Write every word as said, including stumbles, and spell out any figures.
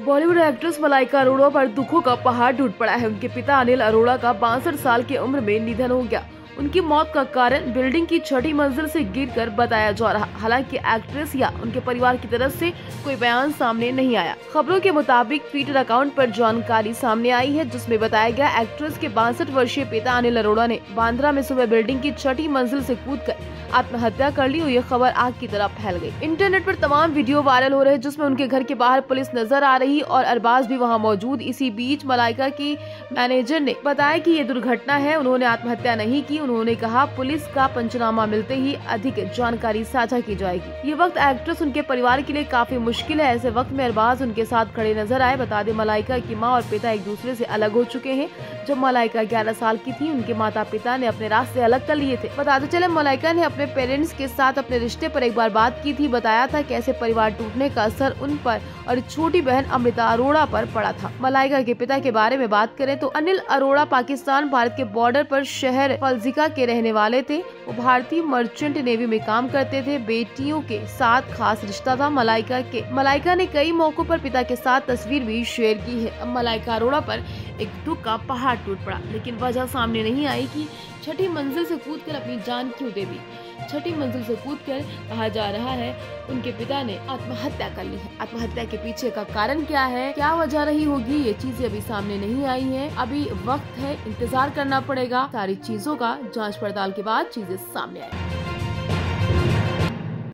Bollywood actress Malaika Arora पर दुखों का पहाड़ टूट पड़ा है। उनके पिता अनिल अरोड़ा का बासठ साल की उम्र में निधन हो गया। उनकी मौत का कारण बिल्डिंग की छठी मंजिल से गिरकर बताया जा रहा। हालांकि एक्ट्रेस या उनके परिवार की तरफ से कोई बयान सामने नहीं आया। खबरों के मुताबिक ट्विटर अकाउंट पर जानकारी सामने आई है, जिसमें बताया गया एक्ट्रेस के बासठ वर्षीय पिता अनिल अरोड़ा ने बांद्रा में सुबह बिल्डिंग की छठी मंजिल से कूदकर आत्महत्या कर ली और ये खबर आग की तरह फैल गई। इंटरनेट पर तमाम वीडियो वायरल हो रहे हैं, जिसमें उनके घर के बाहर पुलिस नजर आ रही और अरबाज भी वहां मौजूद। इसी बीच मलाइका की मैनेजर ने बताया कि ये दुर्घटना है, उन्होंने आत्महत्या नहीं की। उन्होंने कहा पुलिस का पंचनामा मिलते ही अधिक जानकारी साझा की जाएगी। ये वक्त एक्ट्रेस उनके परिवार के लिए काफी मुश्किल है। ऐसे वक्त में अरबाज उनके साथ खड़े नजर आए। बता दें मलाइका की माँ और पिता एक दूसरे से अलग हो चुके हैं। जब मलाइका ग्यारह साल की थी, उनके माता पिता ने अपने रास्ते अलग कर लिए थे। बताते चले मलाइका ने अपने पेरेंट्स के साथ अपने रिश्ते पर एक बार बात की थी। बताया था कैसे परिवार टूटने का असर उन पर और छोटी बहन अमृता अरोड़ा पर पड़ा था। मलाइका के पिता के बारे में बात करें तो अनिल अरोड़ा पाकिस्तान भारत के बॉर्डर पर शहर फलजिका के रहने वाले थे। वो भारतीय मर्चेंट नेवी में काम करते थे। बेटियों के साथ खास रिश्ता था मलाइका के। मलाइका ने कई मौकों पर पिता के साथ तस्वीर भी शेयर की है। अब मलाइका अरोड़ा पर एक दुख का पहाड़ टूट पड़ा, लेकिन वजह सामने नहीं आई कि छठी मंजिल से कूदकर अपनी जान क्यों दे दी। छठी मंजिल से कूदकर कहा जा रहा है उनके पिता ने आत्महत्या कर ली है। आत्महत्या के पीछे का कारण क्या है, क्या वजह रही होगी, ये चीजें अभी सामने नहीं आई हैं। अभी वक्त है, इंतजार करना पड़ेगा। सारी चीजों का जांच पड़ताल के बाद चीजें सामने आएगी।